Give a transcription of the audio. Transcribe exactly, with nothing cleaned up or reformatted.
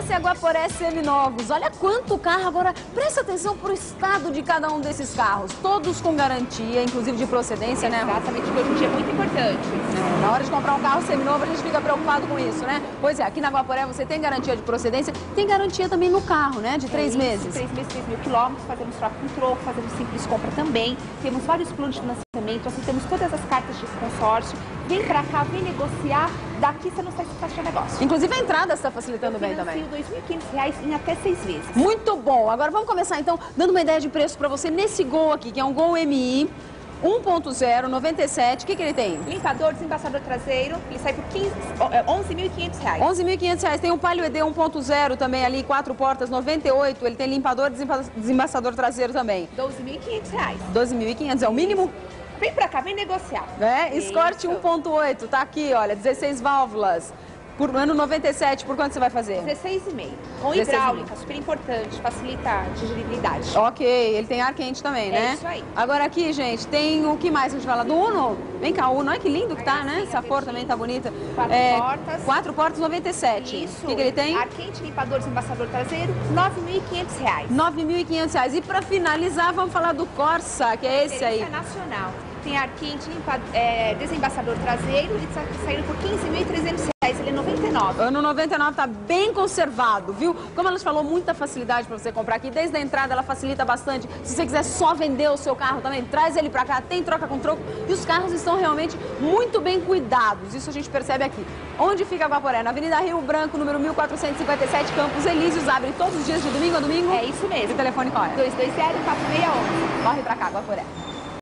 C Guaporé seminovos. Olha quanto carro. Agora, presta atenção pro estado de cada um desses carros. Todos com garantia, inclusive de procedência, né? Exatamente, que hoje em dia é muito importante. É, na hora de comprar um carro seminovo, a gente fica preocupado com isso, né? Pois é, aqui na Guaporé você tem garantia de procedência, tem garantia também no carro, né? De três é meses. Três meses, três mil quilômetros, fazemos troca com troco, fazemos simples compra também. Temos vários planos de financiamento, assim, temos todas as cartas de consórcio. Vem pra cá, vem negociar, daqui você não sai se seu negócio. Inclusive a entrada está facilitando bem também. dois mil e quinhentos reais em até seis vezes. Muito bom. Agora vamos começar então dando uma ideia de preço para você nesse Gol aqui, que é um Gol M I um ponto zero, noventa e sete. O que que ele tem? Limpador, desembaçador traseiro, ele sai por onze mil e quinhentos reais. onze mil e quinhentos reais. Tem um Palio E D um ponto zero também ali, quatro portas, noventa e oito. Ele tem limpador e desembaçador traseiro também. doze mil e quinhentos reais. doze mil e quinhentos é o mínimo? Vem pra cá, vem negociar. É, Escort um ponto oito, tá aqui, olha, dezesseis válvulas. Por ano noventa e sete, por quanto você vai fazer? dezesseis e meio. Com hidráulica, super importante, facilita a digeribilidade. Ok, ele tem ar quente também, né? É isso aí. Agora aqui, gente, tem o que mais a gente fala? Do Uno? Vem cá, Uno, olha que lindo que tá, né? Essa cor também tá bonita. Quatro é, portas. Quatro portas, noventa e sete. Isso. O que, que ele tem? Ar quente, limpador, desembaçador traseiro, nove mil e quinhentos reais. nove mil e quinhentos reais. E pra finalizar, vamos falar do Corsa, que é esse aí. É nacional. Tem ar quente, limpa, é, desembaçador traseiro, ele está saindo por quinze mil e trezentos reais, ele é noventa e nove. Ano noventa e nove tá bem conservado, viu? Como ela falou, muita facilidade para você comprar aqui. Desde a entrada ela facilita bastante. Se você quiser só vender o seu carro também, traz ele para cá, tem troca com troco. E os carros estão realmente muito bem cuidados. Isso a gente percebe aqui. Onde fica a Guaporé? Na Avenida Rio Branco, número mil quatrocentos e cinquenta e sete, Campos Elíseos. Abre todos os dias de domingo a domingo. É isso mesmo. E o telefone qual é? dois dois zero, quatro seis um um. Corre para cá, Guaporé.